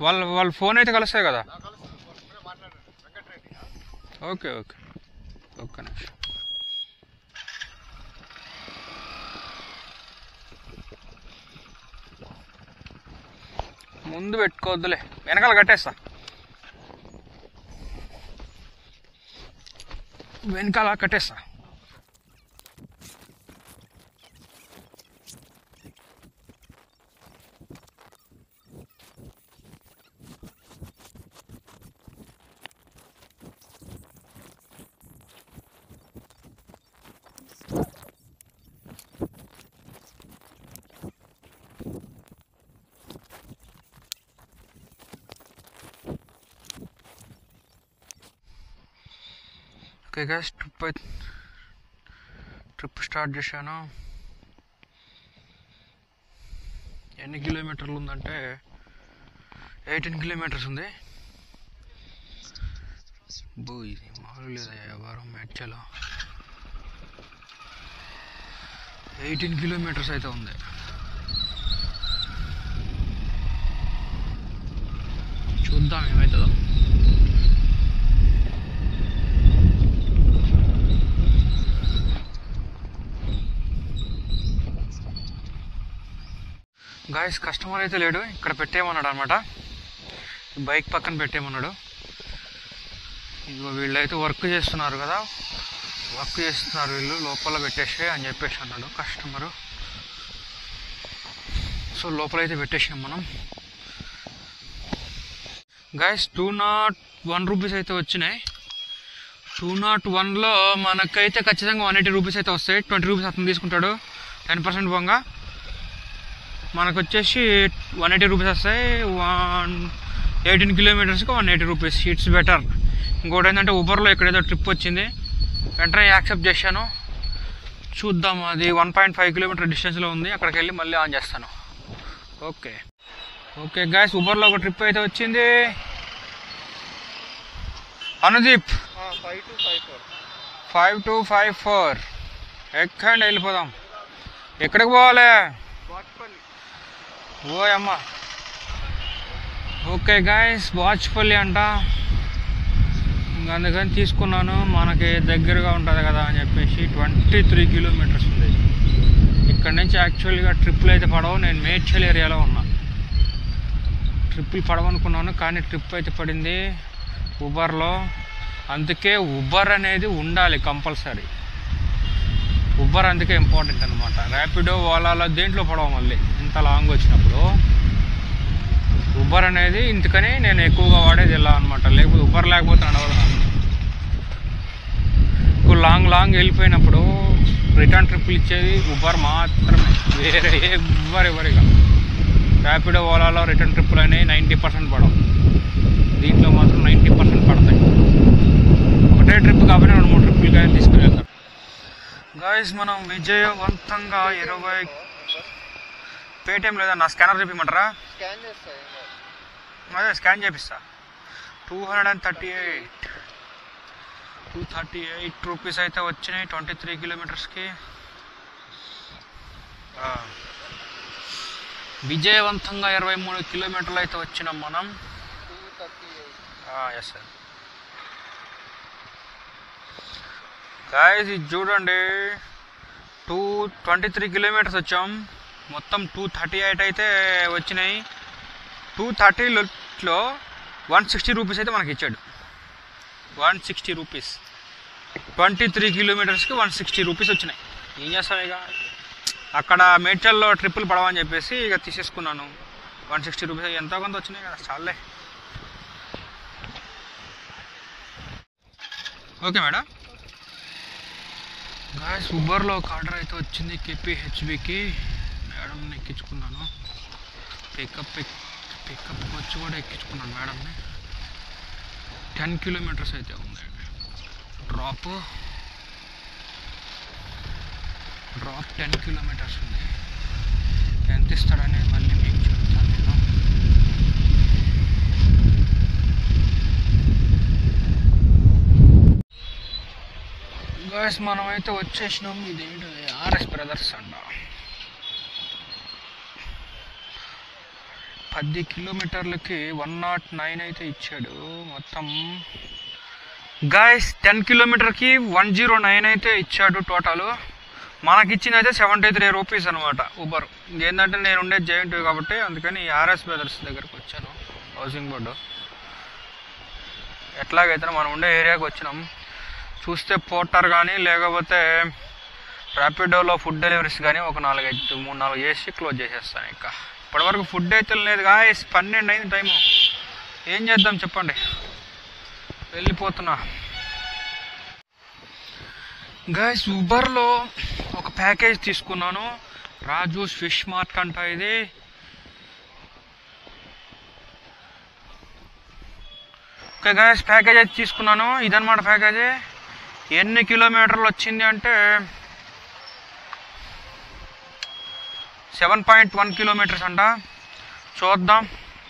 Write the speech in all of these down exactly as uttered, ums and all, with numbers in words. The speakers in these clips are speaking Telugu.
వాళ్ళ వాళ్ళ ఫోన్ అయితే కలుస్తాయి కదా. ఓకే ఓకే ఒక్క నిమిషం. ముందు పెట్టుకోవద్దులే, వెనకాల కట్టేస్తా. వెనకాల కట్టేస్తా. Okay guys, trip trip start చేశాను. ఎన్ని కిలోమీటర్లు ఉందంటే ఎయిటీన్ కిలోమీటర్స్ ఉంది. బో ఇది మామూలు లేదా వ్యవహారం. మెడ్చలో ఎయిటీన్ కిలోమీటర్స్ అయితే ఉంది. చూద్దాం ఏమవుతుందో. గాయస్, కస్టమర్ అయితే లేడు, ఇక్కడ పెట్టేయమన్నాడు అనమాట. బైక్ పక్కన పెట్టేయమన్నాడు. ఇదిగో వీళ్ళైతే వర్క్ చేస్తున్నారు కదా, వర్క్ చేస్తున్నారు వీళ్ళు, లోపల పెట్టేసే అని చెప్పేసి అన్నాడు కస్టమరు. సో లోపలైతే పెట్టేసాం మనం. Guys, two nought one rupees అయితే వచ్చినాయి. టూ నాట్ వన్లో మనకైతే ఖచ్చితంగా వన్ ఎయిటీ రూపీస్ అయితే వస్తాయి. ట్వంటీ రూపీస్ అతను తీసుకుంటాడు టెన్ పర్సెంట్ పోగా. మనకు వచ్చేసి వన్ ఎయిటీ రూపీస్ వస్తాయి. వన్ ఎయిటీన్ కిలోమీటర్స్కి one eighty rupees, it's better. ఇంకోటి ఏంటంటే ఊబర్లో ఇక్కడేదో ట్రిప్ వచ్చింది, వెంటనే యాక్సెప్ట్ చేశాను. చూద్దాం, అది వన్ పాయింట్ ఫైవ్ కిలోమీటర్ డిస్టెన్స్లో ఉంది. అక్కడికి వెళ్ళి మళ్ళీ ఆన్ చేస్తాను. ఓకే ఓకే గాయస్, ఊబర్లో ఒక ట్రిప్ అయితే వచ్చింది. Anudeep five two five four ఎక్కండి, వెళ్ళిపోదాం. ఎక్కడికి పోవాలి? ఓ అమ్మ. ఓకే గాయస్, బాచ్పల్లి అంట. ఇంకా అందుకని తీసుకున్నాను, మనకి దగ్గరగా ఉంటుంది కదా అని చెప్పేసి. ట్వంటీ త్రీ కిలోమీటర్స్ ఉంది ఇక్కడ నుంచి. యాక్చువల్గా ట్రిప్పులు అయితే పడవు, నేను మేడ్చల్ ఏరియాలో ఉన్నా. ట్రిప్పులు పడవనుకున్నాను కానీ ట్రిప్ అయితే పడింది ఉబర్లో. అందుకే ఉబర్ అనేది ఉండాలి కంపల్సరీ. ఉబర్ అందుకే ఇంపార్టెంట్ అనమాట. ర్యాపిడో, ఓలాలో దేంట్లో పడవ మళ్ళీ ఇంత లాంగ్ వచ్చినప్పుడు. ఉబర్ అనేది ఇందుకని నేను ఎక్కువగా వాడేది ఇలా అనమాట. లేకపోతే ఉబర్ లేకపోతే నడవదు నాకు. ఇప్పుడు లాంగ్ లాంగ్ వెళ్ళిపోయినప్పుడు రిటర్న్ ట్రిప్లు ఇచ్చేది ఉబర్ మాత్రమే, వేరే ఎవ్వరు ఎవరిగా. ర్యాపిడో, ఓలాలో రిటర్న్ ట్రిప్పులు అనేవి నైంటీ పర్సెంట్ పడవు, దీంట్లో మాత్రం నైంటీ పర్సెంట్ పడతాయి. ఒకటే ట్రిప్ కాబట్టి రెండు మూడు ట్రిప్పులు కానీ తీసుకుని వెళ్తాం. గాయస్, మనం విజయవంతంగా ఇరవై పేటిఎం లేదా నా స్కానర్ చూపిమంటారా? అదే స్కాన్ చేపిస్తా. Two hundred and thirty eight two thirty eight rupees అయితే వచ్చినాయి ట్వంటీ త్రీ కిలోమీటర్స్కి. విజయవంతంగా ఇరవై మూడు కిలోమీటర్లు అయితే వచ్చినాం మనం. Yes sir. గాయస్, ఇది చూడండి, టూ ట్వంటీ త్రీ కిలోమీటర్స్ వచ్చాం. మొత్తం టూ థర్టీ ఎయిట్ అయితే వచ్చినాయి. టూ థర్టీలో వన్ సిక్స్టీ రూపీస్ అయితే మనకి ఇచ్చాడు. One sixty rupees twenty three కిలోమీటర్స్కి వన్ సిక్స్టీ రూపీస్ వచ్చినాయి. ఏం చేస్తాం ఇక, అక్కడ మేడ్చల్లో ట్రిప్పులు పడవని చెప్పేసి ఇక తీసేసుకున్నాను. వన్ సిక్స్టీ రూపీస్ ఎంతో కొంత వచ్చినాయి కదా, చాలే. Okay madam. గాయస్, ఉబర్లో ఒక ఆర్డర్ అయితే వచ్చింది కేపీహెచ్బికి. మేడంని ఎక్కించుకున్నాను. పికప్ పికప్కి వచ్చి కూడా ఎక్కించుకున్నాను మేడంని. టెన్ కిలోమీటర్స్ అయితే ఉంది డ్రాప్. డ్రాప్ టెన్ కిలోమీటర్స్ ఉంది. ఎంత ఇస్తాడనేది మళ్ళీ మీకు చెప్తాను నేను. గాయస్, మనమైతే వచ్చేసినాం. ఇదేంటి ఆర్ఎస్ బ్రదర్స్ అంట. పది కిలోమీటర్లకి వన్ నాట్ నైన్ అయితే ఇచ్చాడు మొత్తం. గాయస్ టెన్ కిలోమీటర్కి వన్ జీరో నైన్ అయితే ఇచ్చాడు టోటల్. మనకిచ్చింది అయితే సెవెంటీ త్రీ రూపీస్ అనమాట ఊబర్. ఏంటంటే నేను ఉండేది జేఎన్టీ కాబట్టి అందుకని ఆర్ఎస్ బ్రదర్స్ దగ్గరకు వచ్చాను, హౌసింగ్ బోర్డు. ఎట్లాగైతే మనం ఉండే ఏరియాకి వచ్చినాం. చూస్తే పోర్టర్ కానీ లేకపోతే ర్యాపిడోలో ఫుడ్ డెలివరీస్ కానీ ఒక నాలుగైదు మూడు నాలుగు చేసి క్లోజ్ చేసేస్తాను. ఇంకా ఇప్పటివరకు ఫుడ్ అయితే లేదు గాయస్. పన్నెండు అయింది టైము. ఏం చేద్దాం చెప్పండి, వెళ్ళిపోతున్నా. గాయస్ ఉబర్లో ఒక ప్యాకేజ్ తీసుకున్నాను, రాజు ఫిష్ మార్ట్ అంట ఇది. ఓకే గాయస్ ప్యాకేజ్ అయితే తీసుకున్నాను. ఇదన్నమాట ప్యాకేజీ. ఎన్ని కిలోమీటర్లు వచ్చింది అంటే సెవెన్ పాయింట్ వన్ కిలోమీటర్స్ అంట. చూద్దాం,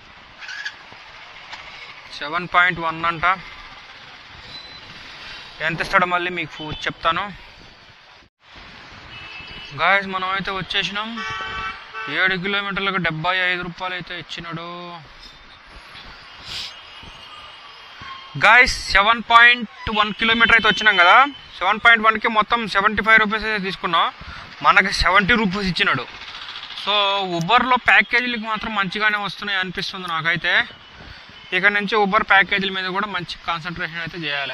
సెవెన్ పాయింట్ వన్ అంట. ఎంత ఇస్తాడో మళ్ళీ మీకు చెప్తాను. గాయస్ మనం అయితే వచ్చేసినాం. ఏడు కిలోమీటర్లకు డెబ్బై ఐదు రూపాయలు అయితే ఇచ్చినాడు. Guys seven point one kilometre అయితే వచ్చినాం కదా. సెవెన్ పాయింట్ వన్కి మొత్తం సెవెంటీ ఫైవ్ రూపీస్ అయితే తీసుకున్నాం. మనకి సెవెంటీ రూపీస్ ఇచ్చినాడు. సో ఉబర్లో ప్యాకేజీలకు మాత్రం మంచిగానే వస్తున్నాయి అనిపిస్తుంది నాకైతే. ఇక నుంచి ఉబర్ ప్యాకేజీల మీద కూడా మంచి కాన్సన్ట్రేషన్ అయితే చేయాలి.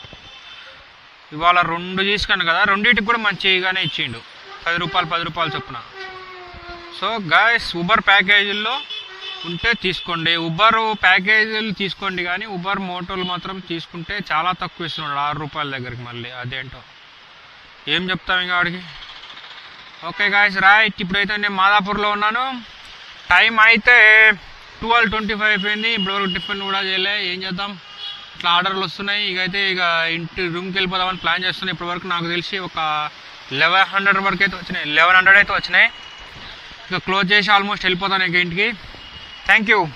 ఇవాళ రెండు తీసుకున్నాను కదా, రెండింటికి కూడా మంచిగానే ఇచ్చిండు, పది రూపాయలు పది రూపాయలు చొప్పున. సో గాయస్ ఉబర్ ప్యాకేజీల్లో ఉంటే తీసుకోండి, ఉబర్ ప్యాకేజీలు తీసుకోండి. కానీ ఉబర్ మోటోలు మాత్రం తీసుకుంటే చాలా తక్కువ ఇస్తున్నాడు, ఆరు రూపాయల దగ్గరికి. మళ్ళీ అదేంటో ఏం చెప్తాం ఇంకా వాడికి. ఓకే గాయస్ రైట్, ఇప్పుడైతే నేను మాదాపూర్లో ఉన్నాను. టైం అయితే ట్వెల్వ్ ట్వంటీ ఫైవ్ అయిపోయింది. ఇప్పటివరకు టిఫిన్ కూడా చేయలే. ఏం చేద్దాం, ఇట్లా ఆర్డర్లు వస్తున్నాయి. ఇక అయితే ఇక ఇంటి రూమ్కి వెళ్ళిపోదామని ప్లాన్ చేస్తున్నాయి. ఇప్పటివరకు నాకు తెలిసి ఒక లెవెన్ హండ్రెడ్ వరకు అయితే వచ్చినాయి, లెవెన్ హండ్రెడ్ అయితే వచ్చినాయి. ఇక క్లోజ్ చేసి ఆల్మోస్ట్ వెళ్ళిపోతాను ఇక ఇంటికి. Thank you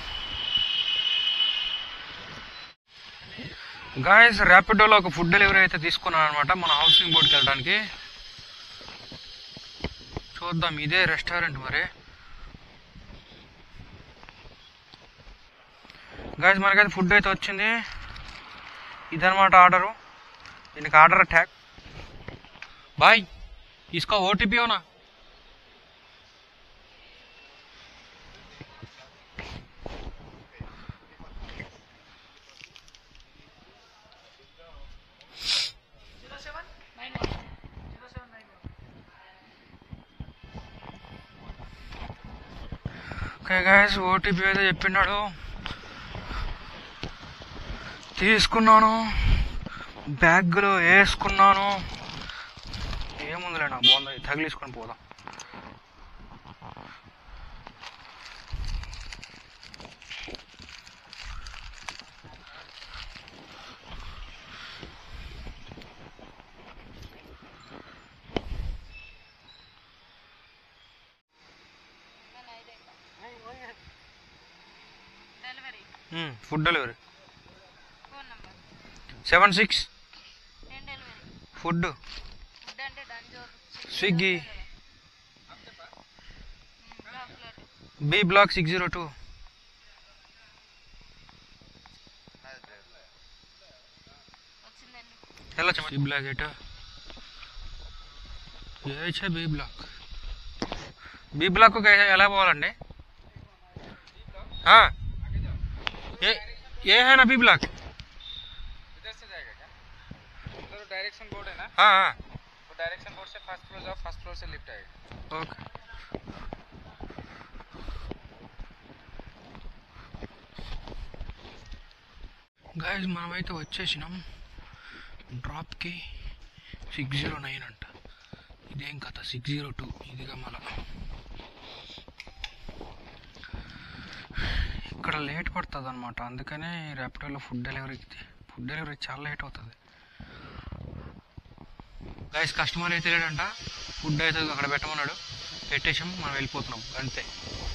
guys. ర్యాపిడోలో ఒక ఫుడ్ డెలివరీ అయితే తీసుకున్నాను అనమాట మన హౌసింగ్ బోర్డుకి వెళ్ళడానికి. చూద్దాం, ఇదే రెస్టారెంట్ మరి. గాయస్ మనకైతే ఫుడ్ అయితే వచ్చింది. ఇదనమాట ఆర్డరు. దీనికి ఆర్డర్ ట్యాగ్ బాయ్ इसका ओटीपी हो ना. ఓకే గైస్ ఓటీపీ అయితే చెప్పినాడు, తీసుకున్నాను, బ్యాగ్లో వేసుకున్నాను. ఏముందిలే నా బాగుంది, తగిలిసుకొని పోదాం. Food delivery seven six food Swiggy B block six zero two. ఎలా బి బ్లాక్ ఏట ఏ బి బ్లాక్ బి బ్లాక్ ఎలా పోవాలండి? ये ये है ना बी ब्लॉक, इधर से जाएगा क्या? उधर डायरेक्शन बोर्ड है ना? हाँ हाँ, वो डायरेक्शन बोर्ड से फर्स्ट फ्लोर जाओ, फर्स्ट फ्लोर से लिफ्ट आएगा. ओके. गाइस మనమైతే వచ్చేసినాం డ్రాప్కి. సిక్స్ జీరో నైన్ అంట, ఇదేం కథ సిక్స్ జీరో టూ ఇదిగా మళ్ళా. ఇక్కడ లేట్ పడుతుంది అనమాట, అందుకనే ర్యాపిడోలో ఫుడ్ డెలివరీకి ఫుడ్ డెలివరీ చాలా లేట్ అవుతుంది. గైస్ కస్టమర్ అయితే లేడంట, ఫుడ్ అయితే అక్కడ పెట్టమన్నాడు, పెట్టేసాం, మనం వెళ్ళిపోతున్నాం అంతే.